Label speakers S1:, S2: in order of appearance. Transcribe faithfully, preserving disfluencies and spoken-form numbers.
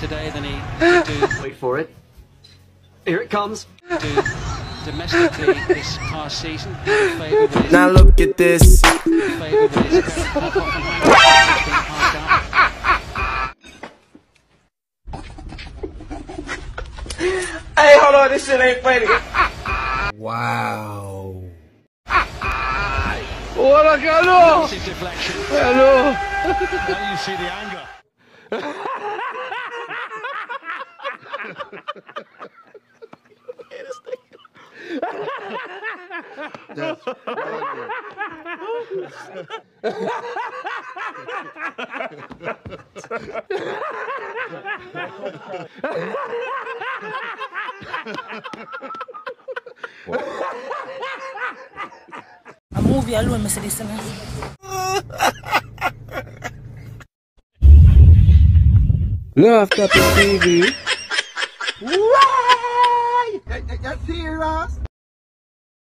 S1: today than he could do.
S2: Wait for it. Here it comes.
S1: Do domestically this past season. Favour with his,
S3: now look at this.
S1: favour with his pop off and hang on. He's been passed up.
S3: Hey, hold on, this shit ain't funny. Wow.
S4: Hola, Carlos!
S1: Massive deflection.
S4: Hello!
S5: Now you see the anger.
S4: That's brilliant.
S6: A movie alone, I say this.
S3: Love Capital T V.
S4: Why? That, that, that's serious?